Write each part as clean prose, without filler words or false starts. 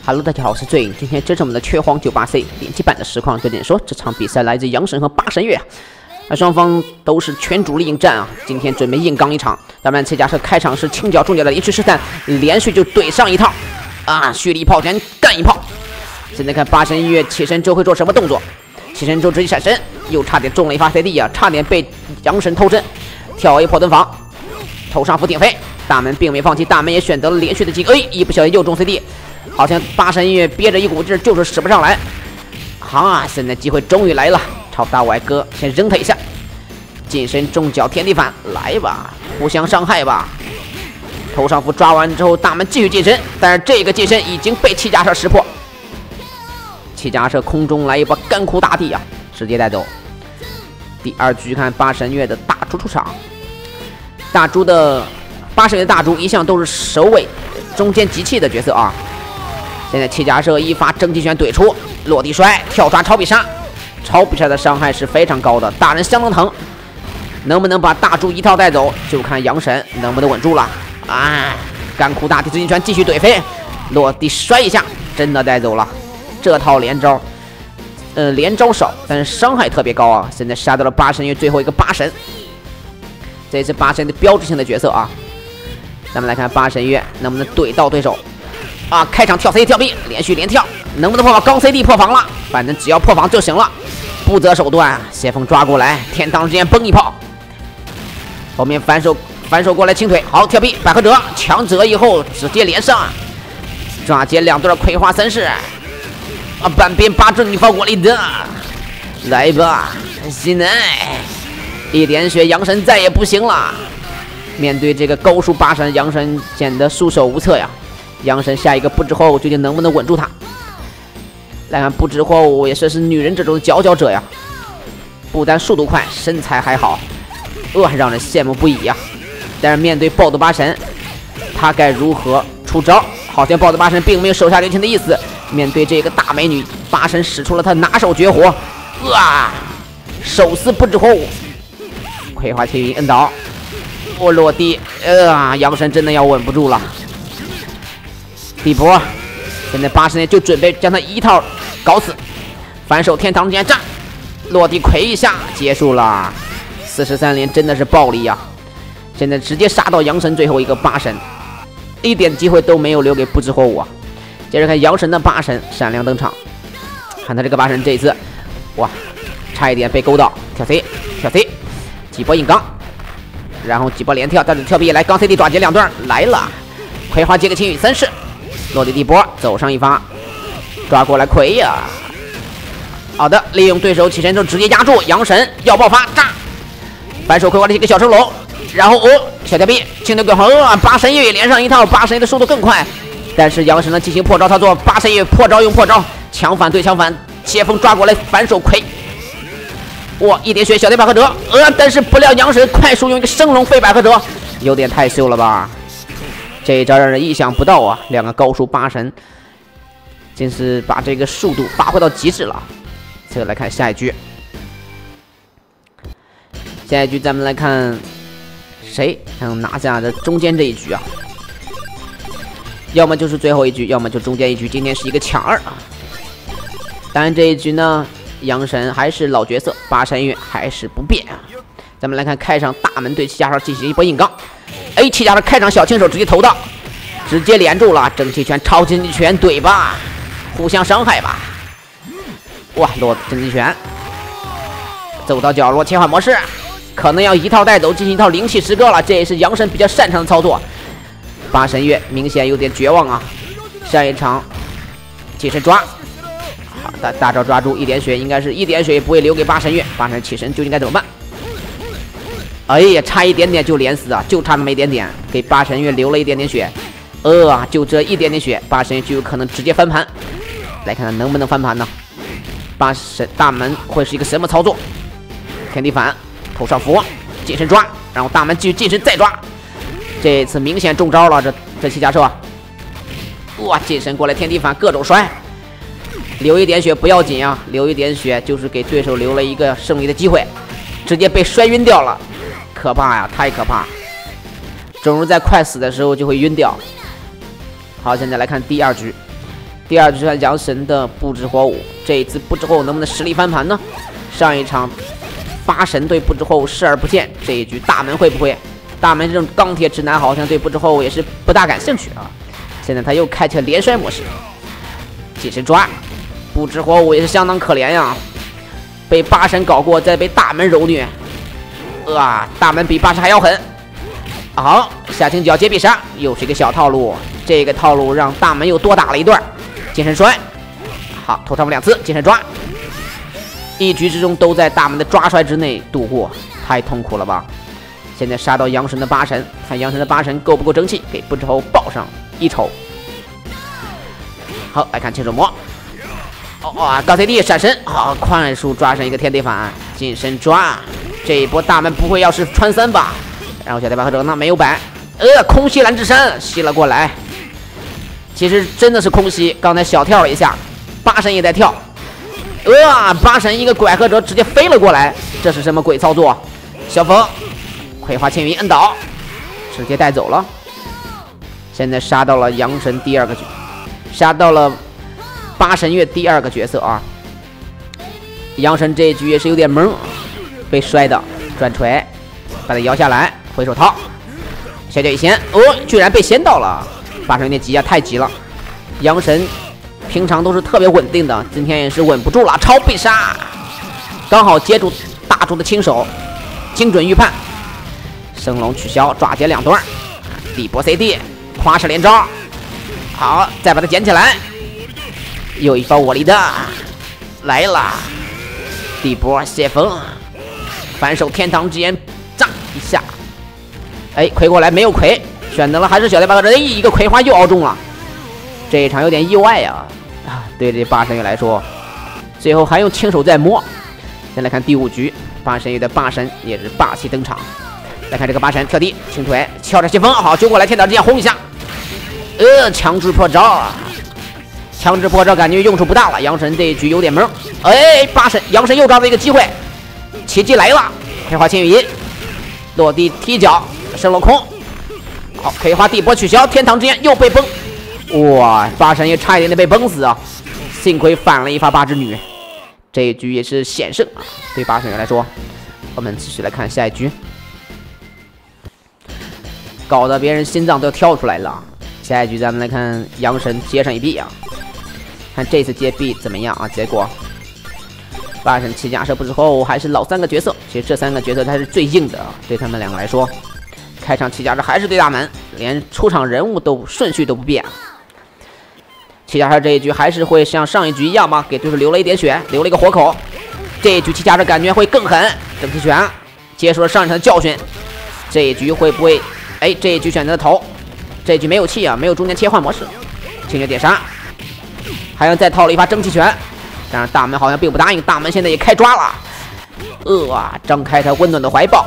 Hello， 大家好，我是醉影。今天这是我们的缺荒98C 联机版的实况对点说，这场比赛来自阳神和八神月，双方都是全主力应战啊。今天准备硬刚一场，咱们切加社开场是轻脚重脚的连续试探，连续就怼上一套啊，蓄力炮拳干一炮。现在看八神月起身之后会做什么动作？起身之后直接闪身，又差点中了一发 CD 啊，差点被阳神偷身，跳 A 破盾防，头上斧顶飞。大门并没放弃，大门也选择了连续的进攻，一不小心又中 CD。好像八神月憋着一股劲儿，就是使不上来。啊，现在机会终于来了，朝大外哥先扔他一下，近身重脚天地反，来吧，互相伤害吧。头上符抓完之后，大门继续近身，但是这个近身已经被七家社识破。七家社空中来一波干枯大地啊，直接带走。第二局看八神月的大猪出场，八神月的大猪一向都是首尾中间集气的角色啊。现在七家社一发正气拳怼出，落地摔，跳抓超必杀，超必杀的伤害是非常高的，大人相当疼。能不能把大猪一套带走，就看阳神能不能稳住了。啊，干枯大地直击拳继续怼飞，落地摔一下，真的带走了。这套连招，连招少，但是伤害特别高啊。现在杀到了八神月最后一个八神，这也是八神的标志性的角色啊。咱们来看八神月能不能怼到对手。啊！开场跳 CD 跳 B， 连续连跳，能不能破防？刚 CD 破防了，反正只要破防就行了，不择手段，斜锋抓过来，天堂之间崩一炮，后面反手过来轻腿，好跳 B， 百合折强折以后直接连上，抓接两对葵花三式，啊！半边八正你放我里的，来吧，现在一点血阳神再也不行了，面对这个高数八神，阳神显得束手无策呀。阳神下一个不知火舞究竟能不能稳住他？来看不知火舞也是女人这种佼佼者呀，不但速度快，身材还好，让人羡慕不已呀。但是面对暴斗八神，他该如何出招？好像暴斗八神并没有手下留情的意思。面对这个大美女，八神使出了他拿手绝活，手撕不知火舞，葵花千云摁倒，落地，阳神真的要稳不住了。地波，现在八神月就准备将他一套搞死，反手天堂之间战，落地魁一下结束了。43连真的是暴力呀！现在直接杀到阳神最后一个八神，一点机会都没有留给不知火舞啊！接着看阳神的八神闪亮登场，看他这个八神这一次，哇，差一点被勾到，跳 C， 几波硬刚，然后几波连跳，但是跳 B 来刚 CD 抓截两段来了，葵花接个青羽三式。落地地波走上一发，抓过来魁呀！好的，利用对手起身之后直接压住阳神要爆发，炸！反手葵花的一个小升龙，然后小跳臂轻腿滚横，八神月也连上一套，八神月的速度更快，但是阳神呢进行破招操作，八神月破招用破招，强反对强反，斜锋抓过来反手魁，哇，一点血小腿百合折，但是不料阳神快速用一个升龙飞百合折，有点太秀了吧？这一招让人意想不到啊！两个高数八神，真是把这个速度发挥到极致了。接着来看下一局，咱们来看谁才能拿下这中间这一局啊？要么就是最后一局，要么就中间一局。今天是一个抢二啊！当然这一局呢，阳神还是老角色，八神月还是不变啊。咱们来看开场大门对七家社进行一波硬刚。七家社开场小轻手直接投到，直接连住了，正气拳超正气拳怼吧，互相伤害吧。哇，落正气拳，走到角落切换模式，可能要一套带走进行一套灵气时刻了，这也是阳神比较擅长的操作。八神月明显有点绝望啊，上一场起身抓，好的大招抓住一点血，应该是一点血也不会留给八神月，八神起身究竟该怎么办？差一点点就连死啊，就差那么一点点，给八神月留了一点点血，就这一点点血，八神月就有可能直接翻盘。来看看能不能翻盘呢？八神大门会是一个什么操作？天地反，头上符，近身抓，然后大门继续近身再抓，这次明显中招了，这七家社，哇，近身过来天地反各种摔，留一点血不要紧啊，留一点血就是给对手留了一个胜利的机会，直接被摔晕掉了。可怕呀，太可怕！正如在快死的时候就会晕掉。好，现在来看第二局， 第二局是杨神的不知火舞，这一次不知火舞能不能实力翻盘呢？上一场八神对不知火舞视而不见，这一局大门会不会？大门这种钢铁直男好像对不知火舞也是不大感兴趣啊。现在他又开启了连摔模式，继续抓。不知火舞也是相当可怜呀，被八神搞过，再被大门蹂躏。大门比八神还要狠。好，下清角接必杀，又是一个小套路。这个套路让大门又多打了一段。近身摔，好，头上2次近身抓。一局之中都在大门的抓摔之内度过，太痛苦了吧！现在杀到阳神的八神，看阳神的八神够不够争气，给不知火舞报上一筹。好，来看青手魔。高 CD 闪身，好，快速抓上一个天地反，近身抓。这一波大门不会要是穿3吧？然后小太白和周娜没有摆，空袭蓝之山吸了过来。其实真的是空袭，刚才小跳了一下，八神也在跳。八神一个拐喝者直接飞了过来，这是什么鬼操作？小风葵花千云摁倒，直接带走了。现在杀到了阳神第2个，杀到了八神月第2个角色啊。阳神这一局也是有点懵，被摔的转锤，把他摇下来，回手套，小脚一掀，居然被掀到了。八神有点急啊，太急了。阳神平常都是特别稳定的，今天也是稳不住了，超必杀，刚好接住大柱的轻手，精准预判。升龙取消，抓截2段，地波 CD， 花式连招，好，再把它捡起来，又一发我力的来了，地波泄风，反手天堂之眼炸一下，葵过来没有葵，选择了还是小太白，一个葵花又凹中了，这一场有点意外呀。对这八神月来说，最后还用轻手在摸。先来看第5局，八神月的八神也是霸气登场。来看这个八神跳地轻腿，敲着先锋，好揪过来，天导之剑轰一下，强制破招，强制破招感觉用处不大了。阳神这一局有点懵，八神阳神又抓到一个机会，奇迹来了，葵花千羽音落地踢脚升了空，好，葵花地波取消，天堂之剑又被崩。八神也差一点点被崩死啊！幸亏反了一发八之女，这一局也是险胜啊！对八神来说，我们继续来看下一局，搞得别人心脏都要跳出来了。下一局咱们来看阳神接上一臂啊，看这次接臂怎么样啊？结果八神七假设不之后还是老3个角色，其实这3个角色才是最硬的啊！对他们2个来说，开场七假设还是对大门，连出场人物都顺序都不变。七假设这一局还是会像上一局一样吗？给对手留了一点血，留了一个活口。这一局七假设感觉会更狠，整体拳接受了上一场的教训。这一局会不会？这一局选择投，这一局没有气啊，没有中间切换模式，轻血点杀，还要再套了一发蒸汽拳。但是大门好像并不答应，大门现在也开抓了，张开他温暖的怀抱，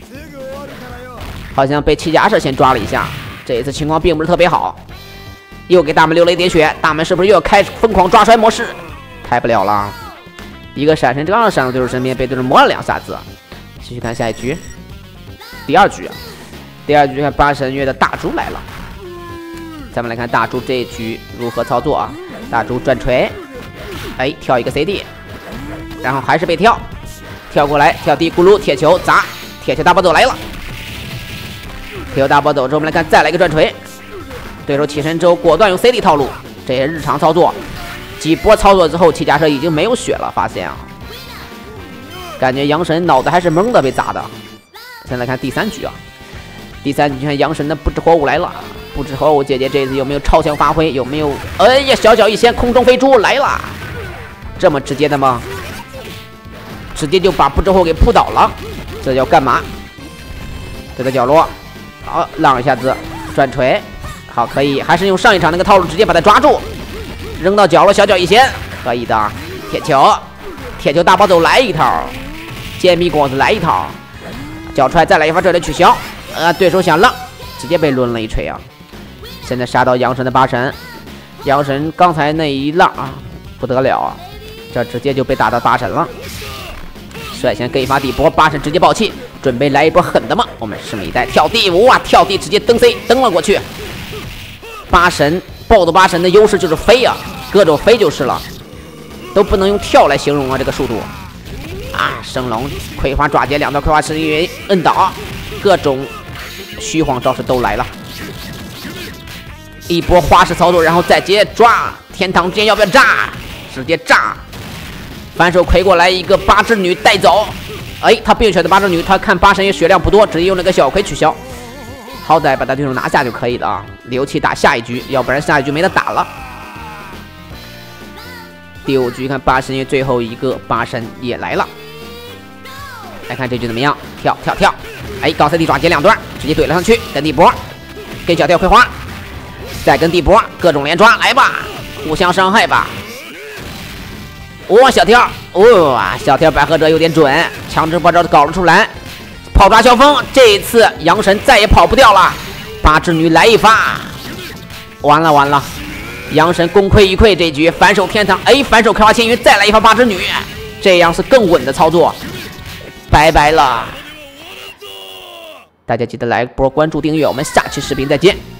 好像被七假设先抓了一下，这一次情况并不是特别好。又给大门留了一点血，大门是不是又要开疯狂抓摔模式？开不了了，一个闪身刚刚闪到对手身边，被对手摸了2下子。继续看下一局，第2局啊，第2局看八神月的大猪来了。咱们来看大猪这一局如何操作啊？大猪转锤，跳一个 CD， 然后还是被跳过来，跳地咕噜铁球砸，铁球大暴走来了。铁球大暴走之后，我们来看再来一个转锤。对手起身之后果断用 CD 套路，这些日常操作，几波操作之后，七假设已经没有血了。发现啊，感觉阳神脑子还是懵的，被砸的。先来看第3局啊，第3局看阳神的不知火舞来了，不知火舞姐姐这次有没有超强发挥？有没有？小脚一掀，空中飞猪来了，这么直接的吗？直接就把不知火给扑倒了，这要干嘛？这个角落，好，浪一下子，转锤。好，可以，还是用上一场那个套路，直接把他抓住，扔到角落，小脚一掀，可以的。铁球大暴走来一套，煎饼果子来一套，脚踹再来一发，这里取消。对手想浪，直接被抡了一锤啊！现在杀到阳神的八神，阳神刚才那一浪啊，不得了啊，这直接就被打到八神了。率先给一发地波，八神直接爆气，准备来一波狠的吗？我们拭目以待。跳地跳地直接蹬 C 蹬了过去。八神爆的八神的优势就是飞啊， 各种飞就是了，都不能用跳来形容啊，这个速度啊！升龙、葵花抓截，两道葵花神云摁倒，各种虚晃招式都来了。一波花式操作，然后再接抓，天堂之剑要不要炸？直接炸！反手魁过来一个八智女带走。哎，他并选的八智女，他看八神爷血量不多，直接用那个小魁取消。好歹把他对手拿下就可以了啊！留气打下一局，要不然下一局没得打了。第5局看八神爷最后一个八神也来了，来看这局怎么样？跳！哎，高3D抓截2段，直接怼了上去，跟地波，跟小跳葵花，再跟地波，各种连抓，来吧，互相伤害吧。哇，小跳，哇，小跳百合者有点准，强制爆招搞了出来，炮抓萧峰，这一次阳神再也跑不掉了。八智女来一发，完了，阳神功亏一篑，这局反手天堂，哎，反手开花千云，再来一发八智女，这样是更稳的操作，拜拜了。大家记得来一波关注订阅，我们下期视频再见。